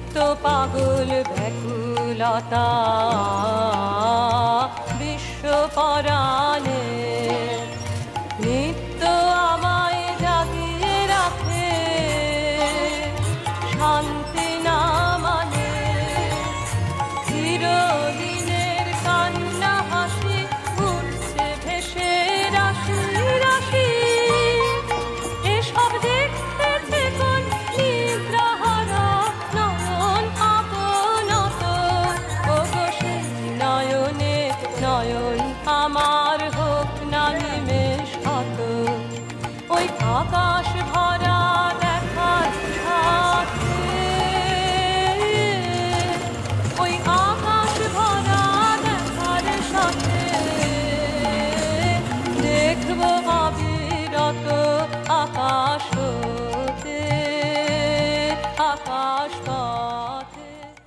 নিত্য পাগল ব্যাকুলতা বিশ্ব পরাণে নিত্য আমায় জাগিয়ে রাখে শান্তি না মানে চিরদিনের কান্না হাসি উঠছে ভেসে রাশি রাশি এসব দেখতে থেকন নিদ্রাহারা নয়ন আপনত ওগো সেই নয়নে নয়ন আমার হোক না নিমেষ হত ওই আকাশ ভরা দেখার সাথে ওই আকাশ ভরা দেখার সাথে দেখব অবিরত আকাশ হতে আকাশ পথে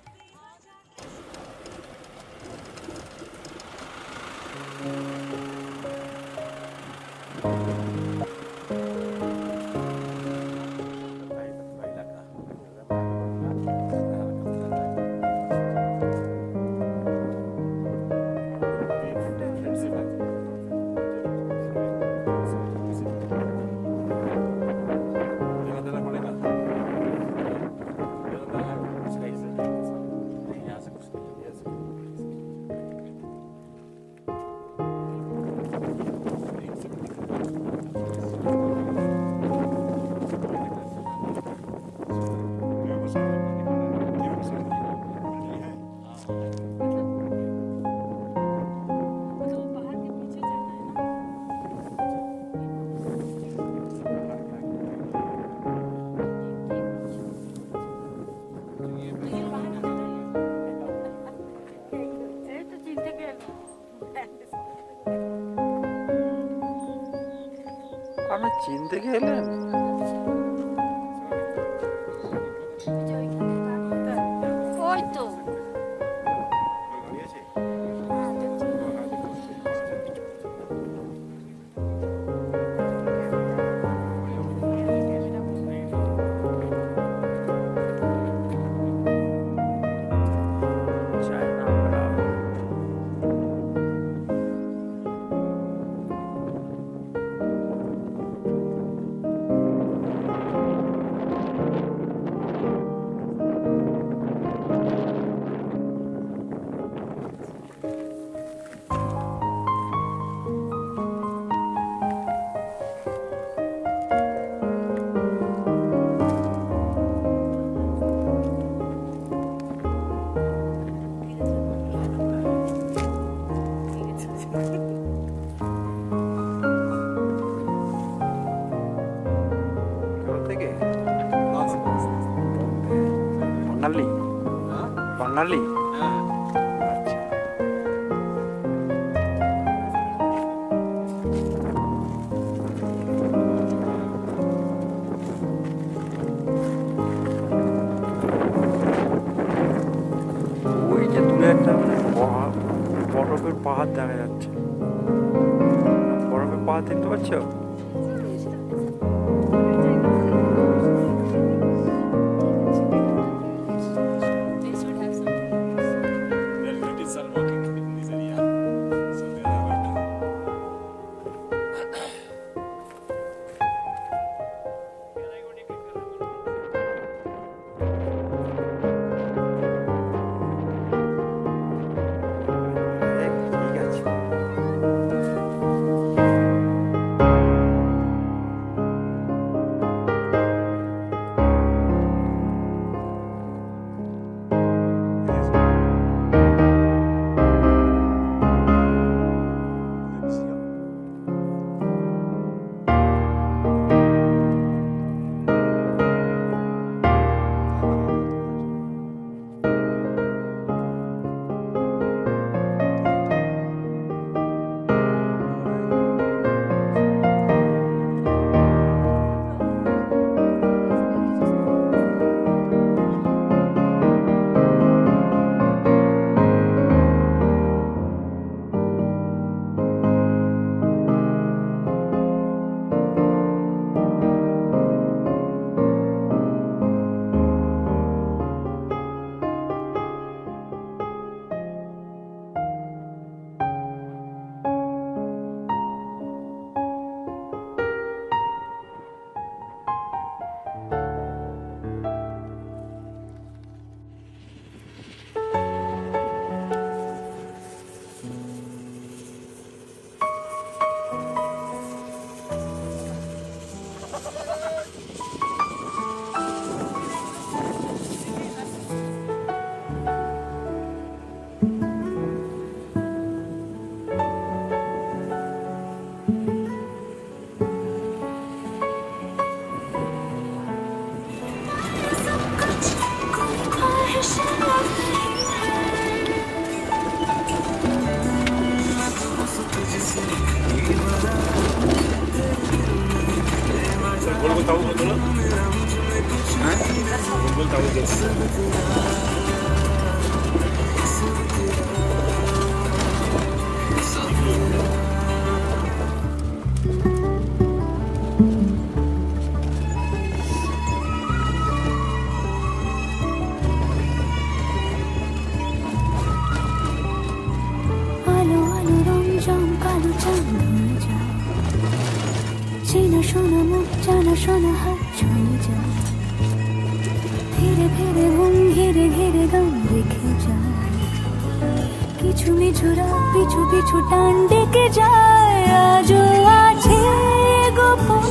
আমি চিনতে গেলেন ওই তো বাঙালি বাঙালি ওই যে দূরে একটা বরফের পাহাড় দেখা যাচ্ছে বরফের পাহাড় দেখতে পাচ্ছ চেনা শোনা মুখ জানা শোনা হাত ছুঁয়ে যায় ধীরে ধীরে ঘুম ঘিরে ঘিরে গান রেখে যায় কিছু মিছু রাত পিছু পিছু টান ডেকে যায় আজও আছে গোপন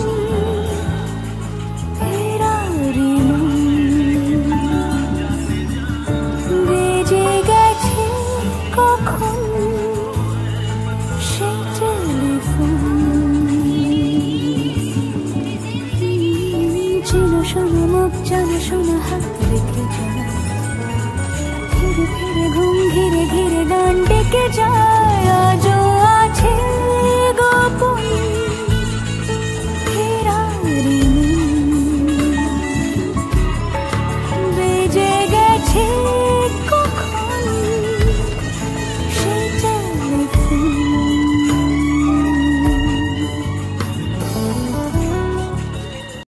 ফেরারি বেজে গেছে কখন সেই টেলিফোন চেনা শোনা মুখ জানা শোনা হাত রেখে যায় ধীরে ধীরে ঘুম ঘিরে ঘিরে গান ডেকে যায় আজও